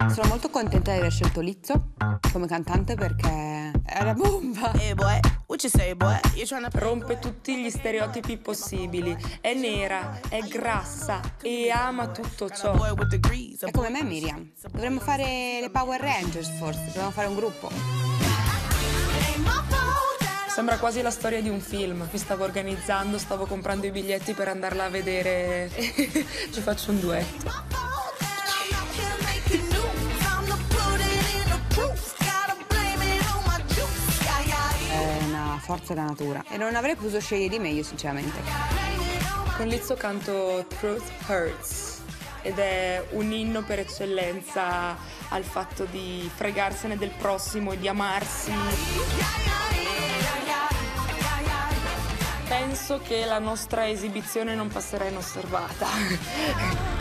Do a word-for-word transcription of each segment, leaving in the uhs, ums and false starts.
Sono molto contenta di aver scelto Lizzo come cantante perché è una bomba. Hey boy, what you say, boy? You tryna... Rompe tutti gli stereotipi possibili. È nera, è grassa e ama tutto ciò. È come me, Miriam. Dovremmo fare le Power Rangers, forse. Dovremmo fare un gruppo. Sembra quasi la storia di un film. Mi stavo organizzando, stavo comprando i biglietti per andarla a vedere. Ci faccio un duetto. È una forza della natura. E non avrei potuto scegliere di meglio, sinceramente. Con Lizzo canto Truth Hurts ed è un inno per eccellenza al fatto di fregarsene del prossimo e di amarsi. Penso che la nostra esibizione non passerà inosservata.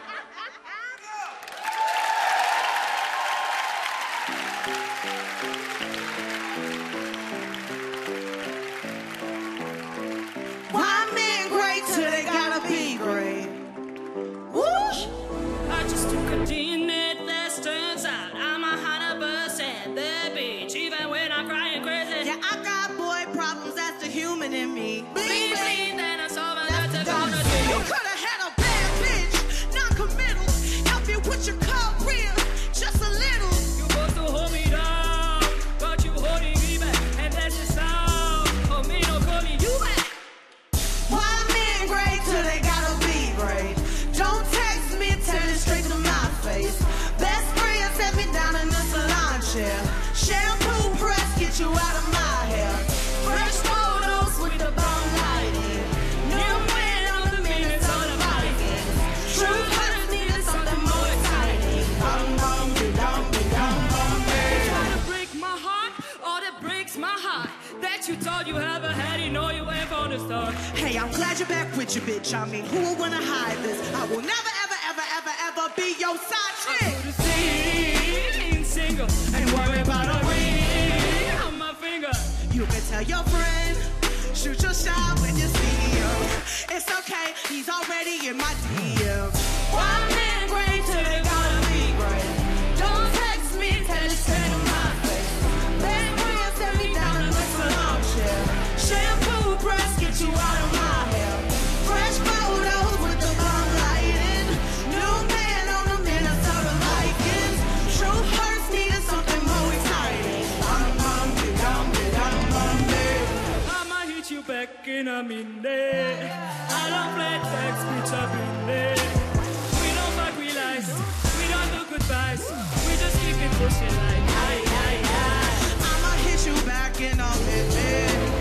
Hey, I'm glad you're back with your bitch. I mean, who would wanna hide this? I will never, ever, ever, ever, ever be your side chick. I'm the single and worry about a ring on my finger. You can tell your friend, shoot your shot when you see him. It's okay, he's already in my D M. One man great till they gotta be great. Don't text me, tell it straight to my face. Bad friends set me down in the salon chair. Shampoo press, get you out of my hair. Fresh photos with the bomb lighting. New man on the Minnesota Vikings. True hurts needed something more exciting. Bum, bum, bum, bum, bum, bum. I'ma hit you back in a minute. I don't play text, bitch, I've been there. We don't fuck, we lies. We don't do goodbyes. We just keep it pushing like aye, aye, aye. I'ma hit you back in a minute.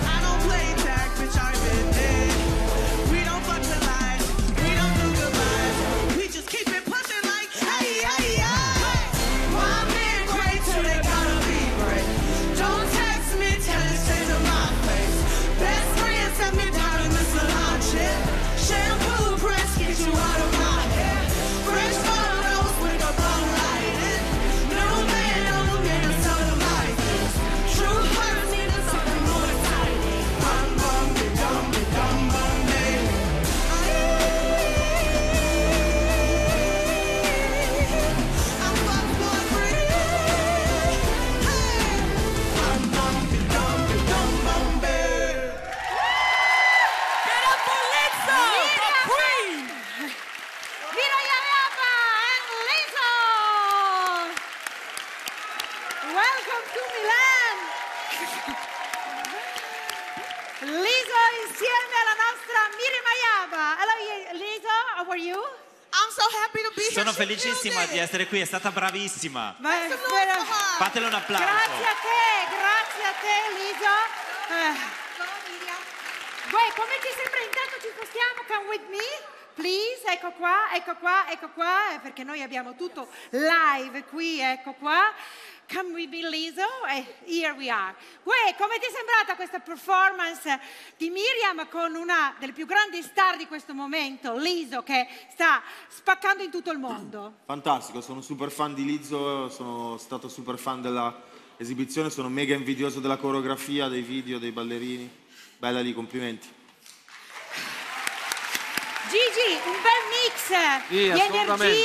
Sono felicissima di essere qui, è stata bravissima. Fatele un applauso. Grazie a te, grazie a te Lisa. Eh. Uè, come ti sembra? Intanto ci spostiamo, come with me? Please, ecco qua, ecco qua, ecco qua, perché noi abbiamo tutto live qui, ecco qua. Come with me, Lizzo? Eh, here we are. Uè, come ti è sembrata questa performance di Miriam con una delle più grandi star di questo momento, Lizzo, che sta spaccando in tutto il mondo? Fantastico, sono super fan di Lizzo, sono stato super fan dell'esibizione, sono mega invidioso della coreografia, dei video, dei ballerini. Bella lì, complimenti. Gigi, un bel mix Sì, di energia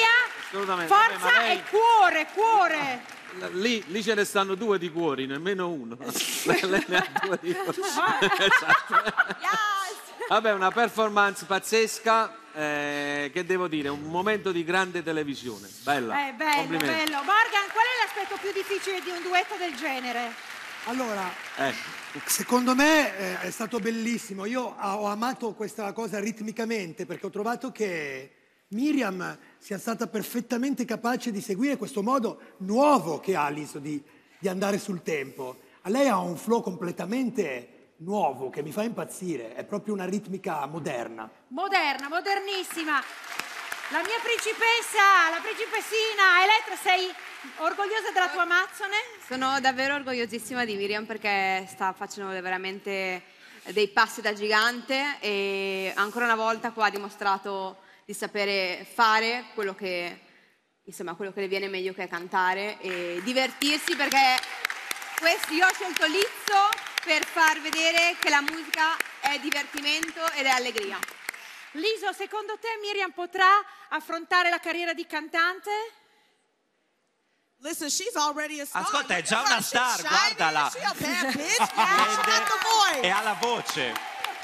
Assolutamente. Forza Vabbè, lei... e cuore, cuore. Lì, lì ce ne stanno due di cuori, nemmeno uno. Lei ne ha due di cuori. Esatto. Yes. Vabbè, una performance pazzesca, eh, che devo dire, un momento di grande televisione. Bella. Eh, bello, Complimenti. bello. Morgan, qual è l'aspetto più difficile di un duetto del genere? Allora, Eh. secondo me eh, è stato bellissimo. Io ah, ho amato questa cosa ritmicamente perché ho trovato che Miriam sia stata perfettamente capace di seguire questo modo nuovo che ha Liso di, di andare sul tempo. A lei ha un flow completamente nuovo che mi fa impazzire, è proprio una ritmica moderna. Moderna, modernissima. La mia principessa, la principessina. Elettra, sei orgogliosa della tua Amazzone? Sono davvero orgogliosissima di Miriam perché sta facendo veramente dei passi da gigante e ancora una volta qua ha dimostrato di sapere fare quello che, insomma, quello che le viene meglio, che è cantare e divertirsi, perché questo, io ho scelto Lizzo per far vedere che la musica è divertimento ed è allegria. Liso, secondo te Miriam potrà affrontare la carriera di cantante? Listen, she's already a star. Ascolta, è già una star, She's guardala. shining, she a bad bitch. Yeah, she got the voice. E ha la voce.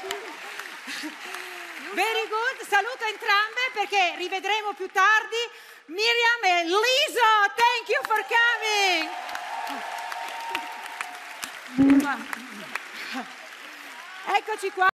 Very good, saluto entrambe perché rivedremo più tardi Miriam e Liso. Thank you for coming. Eccoci qua.